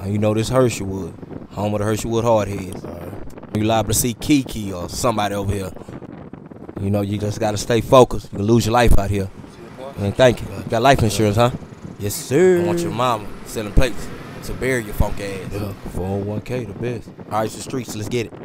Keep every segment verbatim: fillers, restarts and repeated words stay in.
Now you know this Hersheywood, home of the Hersheywood Hardheads. Right. You liable to see Keke or somebody over here. You know, you just gotta stay focused. You can lose your life out here. And thank you. You got life insurance, huh? Yes, sir. I want your mama selling plates to bury your funk ass. Yeah, four oh one K, the best. All right, it's the streets, let's get it.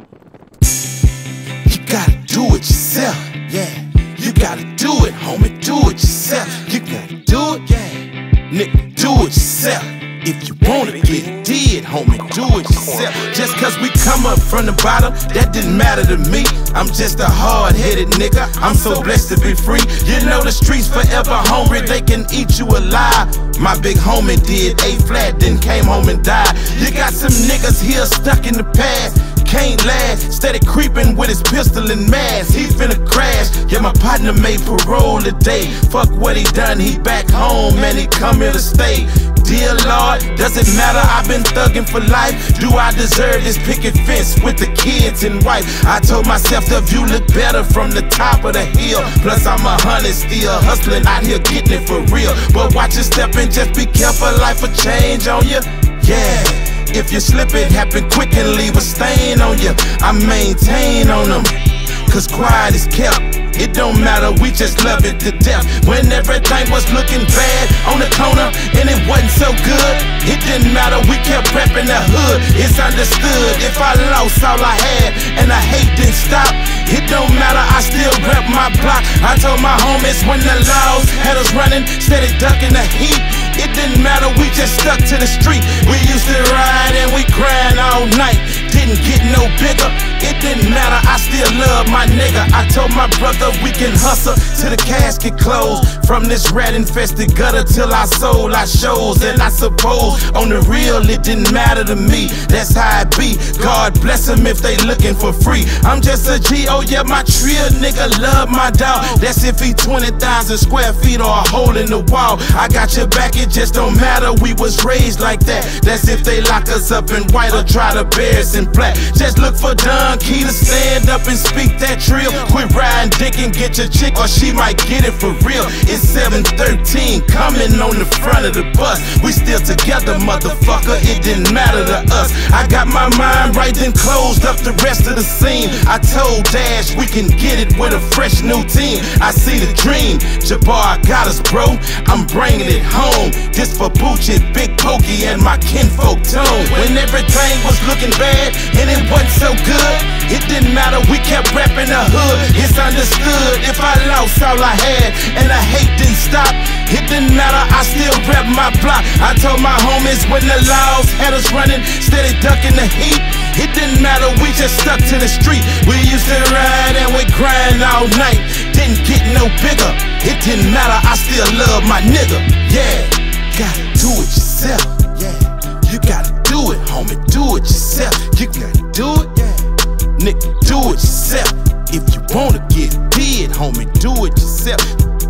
You gotta do it yourself, yeah. You gotta do it, homie, do it yourself. You gotta do it, yeah. Nigga, do it yourself. If you wanna get it did, homie, do it yourself. Just cause we come up from the bottom, that didn't matter to me. I'm just a hard-headed nigga, I'm so blessed to be free. You know the streets forever hungry, they can eat you alive. My big homie did, ate flat, then came home and died. You got some niggas here stuck in the past, can't last, steady creeping with his pistol and mask. He finna crash, yeah, my partner made parole today. Fuck what he done, he back home, man, he come here to stay. Dear Lord, does it matter? I've been thugging for life. Do I deserve this picket fence with the kids and wife? I told myself the view look better from the top of the hill. Plus I'm a hundred still hustling out here getting it for real. But watch your step and just be careful, life will change on you. Yeah, if you slip it happen quick and leave a stain on you. I maintain on them, cause quiet is kept. It don't matter, we just love it to death. When everything was looking bad on the corner and it wasn't so good, it didn't matter, we kept repping the hood. It's understood, if I lost all I had and the hate didn't stop, it don't matter, I still rep my block. I told my homies when the laws had us running, steady ducking the heat. It didn't matter, we just stuck to the street. We used to ride and we grind all night, didn't get no bigger. It didn't matter, I still love my nigga. I told my brother we can hustle till the casket closed. From this rat-infested gutter till I sold our shows. And I suppose on the real it didn't matter to me. That's how it be. God bless them if they looking for free. I'm just a G, oh yeah, my trill nigga love my dog. That's if he twenty thousand square feet or a hole in the wall. I got your back, it just don't matter, we was raised like that. That's if they lock us up in white or try to bury us in black. Just look for Don Key to stand up and speak that trill. Quit riding dick and get your chick or she might get it for real. It's seven thirteen coming on the front of the bus. We still together, motherfucker, it didn't matter to us. I got my mind right, then closed up the rest of the scene. I told Dash we can get it with a fresh new team. I see the dream, Jabbar got us, bro, I'm bringing it home. This for Bucci, Big Pokey, and my kinfolk tone. When everything was looking bad and it wasn't so good, it didn't matter, we kept repping the hood. It's understood, if I lost all I had and the hate didn't stop, it didn't matter, I still rep my block. I told my homies when the laws had us running, steady ducking the heat. It didn't matter, we just stuck to the street. We used to ride and we grind all night, didn't get no bigger. It didn't matter, I still love my nigga. Yeah, gotta do it yourself. Yeah, you gotta do it, homie, do it yourself. You gotta do it, yeah. Nigga, do it yourself. If you wanna get it did, homie, do it yourself.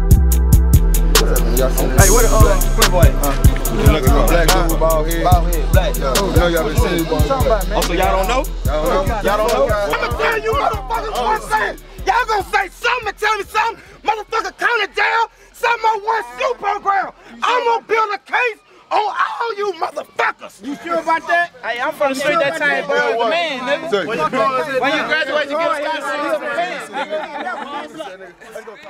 Hey, what the uh, Playboy? Uh, black dude, bald head. Bald head. Black. Yo, you know y'all been seeing Oh, so y'all don't know? Y'all don't know? Y'all don't know? I'ma tell you motherfuckers one thing. Y'all gonna say something and tell me something. Motherfucker county jail, something on one slew program. I'm gonna build a case on all you motherfuckers. You sure about that? Hey, I'm from the street that time, bro. The man, nigga. When you graduate, you get a scholarship.